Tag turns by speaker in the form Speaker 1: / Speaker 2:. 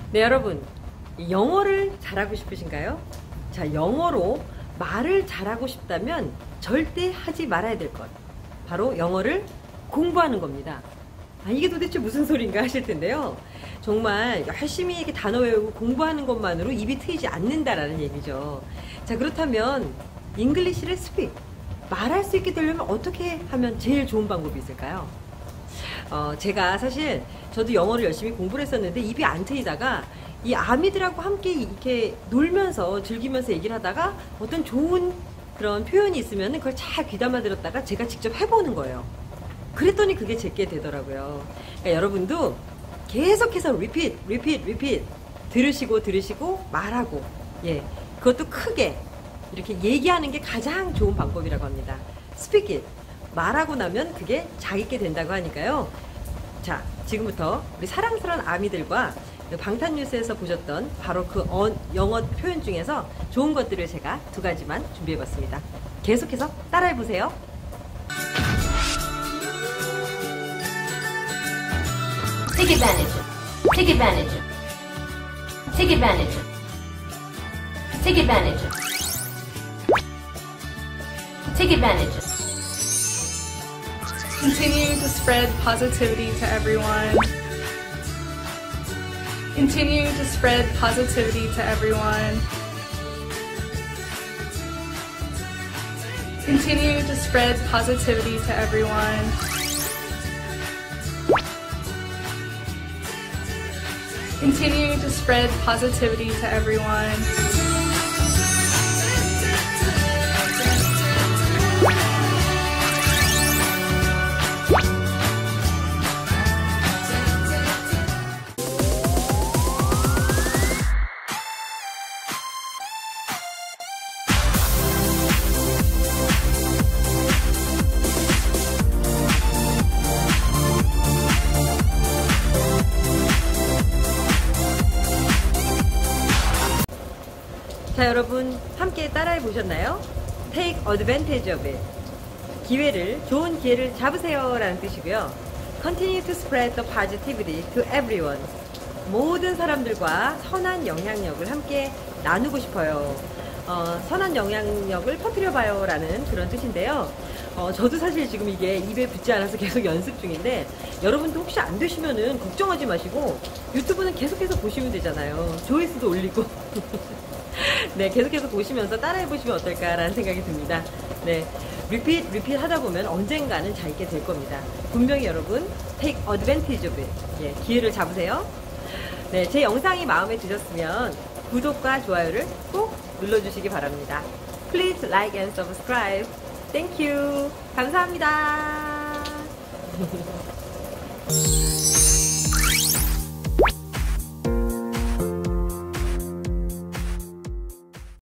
Speaker 1: 네, 여러분, 영어를 잘하고 싶으신가요? 자, 영어로 말을 잘하고 싶다면 절대 하지 말아야 될 것, 바로 영어를 공부하는 겁니다. 아, 이게 도대체 무슨 소린가 하실 텐데요. 정말 열심히 이렇게 단어 외우고 공부하는 것만으로 입이 트이지 않는다라는 얘기죠. 자, 그렇다면 잉글리시를 스픽, 말할 수 있게 되려면 어떻게 하면 제일 좋은 방법이 있을까요? 제가 사실 저도 영어를 열심히 공부를 했었는데 입이 안 트이다가 이 아미들하고 함께 이렇게 놀면서 즐기면서 얘기를 하다가 어떤 좋은 그런 표현이 있으면 그걸 잘 귀담아 들었다가 제가 직접 해보는 거예요. 그랬더니 그게 제게 되더라고요. 그러니까 여러분도 계속해서 repeat 들으시고 말하고, 예, 그것도 크게 이렇게 얘기하는 게 가장 좋은 방법이라고 합니다. speak it, 말하고 나면 그게 자기게 된다고 하니까요. 자, 지금부터 우리 사랑스러운 아미들과 방탄뉴스에서 보셨던 바로 그 영어 표현 중에서 좋은 것들을 제가 2가지만 준비해봤습니다. 계속해서 따라해보세요.
Speaker 2: Take advantage. Take advantage. Take advantage. Take advantage. Take advantage.
Speaker 3: Continue to spread positivity to everyone. Continue to spread positivity to everyone. Continue to spread positivity to everyone. Continue to spread positivity to everyone.
Speaker 1: 자, 여러분 함께 따라해 보셨나요? Take advantage of it, 좋은 기회를 잡으세요 라는 뜻이고요. Continue to spread the positivity to everyone, 모든 사람들과 선한 영향력을 함께 나누고 싶어요. 선한 영향력을 퍼뜨려 봐요 라는 그런 뜻인데요. 저도 사실 지금 이게 입에 붙지 않아서 계속 연습 중인데, 여러분도 혹시 안 되시면은 걱정하지 마시고 유튜브는 계속해서 보시면 되잖아요. 조회수도 올리고 네, 계속해서 보시면서 따라해 보시면 어떨까라는 생각이 듭니다. 네, 리핏 하다 보면 언젠가는 잘 있게 될 겁니다. 분명히 여러분 take advantage of it, 예, 기회를 잡으세요. 네, 제 영상이 마음에 드셨으면 구독과 좋아요를 꼭 눌러주시기 바랍니다. Please like and subscribe. Thank you. 감사합니다.